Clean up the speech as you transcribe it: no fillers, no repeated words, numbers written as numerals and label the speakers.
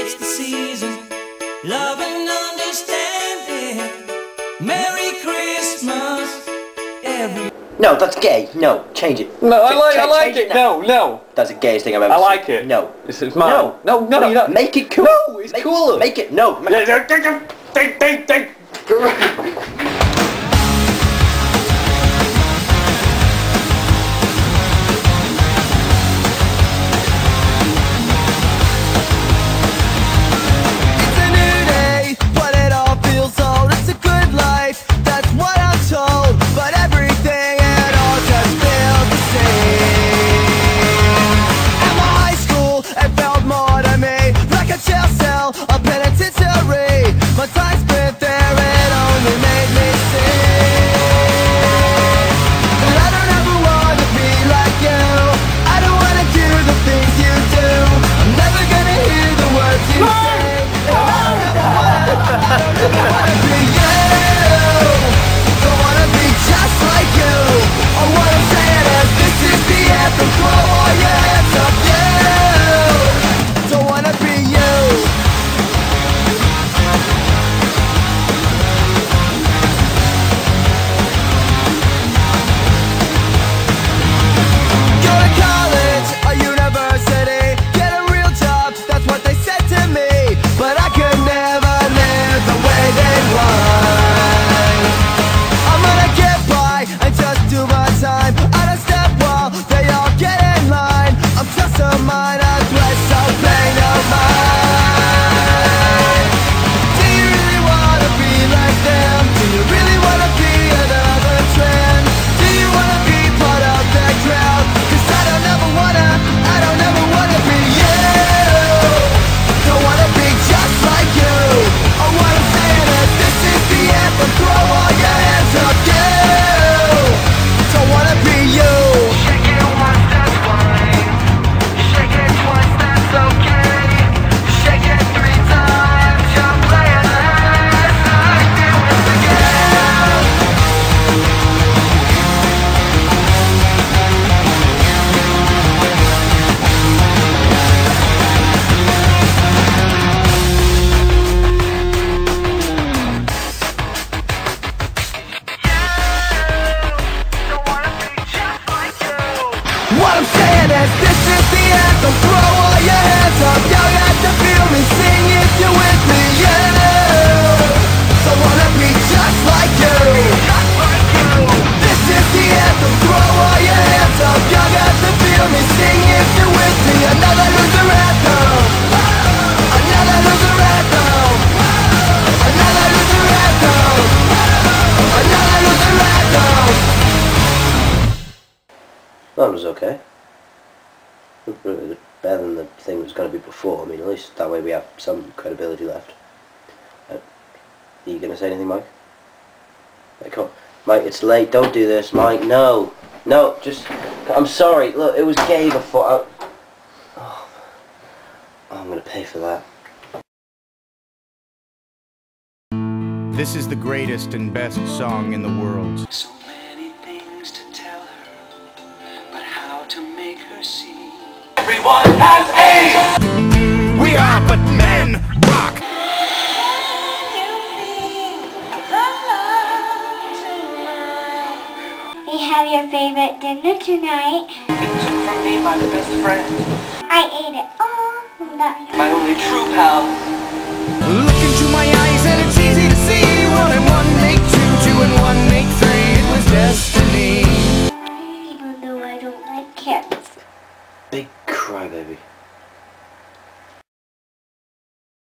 Speaker 1: it's the season. Love and understanding. Merry Christmas.
Speaker 2: No, that's gay. No, change it.
Speaker 3: No, I like it. No, no.
Speaker 2: That's the gayest thing I've ever
Speaker 3: I
Speaker 2: seen.
Speaker 3: like it.
Speaker 2: No.
Speaker 3: This is mine. No, you don't.
Speaker 2: Make it cool.
Speaker 3: No, it's cooler.
Speaker 2: Make it, no.
Speaker 4: What I'm saying is, this is the anthem. Throw all your hands up, yell at the feel me, sing if you're with me, yeah. So wanna be just like you. This is the anthem. Throw all your hands up, yell at the feel me, sing if you're with me. Another loser anthem. Another loser anthem. Another loser anthem. Another loser anthem.
Speaker 2: That was okay. Better than the thing that was going to be before. I mean, at least that way we have some credibility left. Are you going to say anything, Mike? Come on. Mike, it's late. Don't do this, Mike. No. No, just... I'm sorry. Look, it was gay before. Oh, I'm going to pay for that.
Speaker 5: This is the greatest and best song in the world.
Speaker 1: So many things to tell her, but how to make her see. Everyone has AIDS!
Speaker 5: We are but men! Rock!
Speaker 6: We have your favorite dinner tonight.
Speaker 1: It took from me my best friend.
Speaker 6: I ate it all.
Speaker 1: My only true pal.
Speaker 5: Look into my eyes and it's easy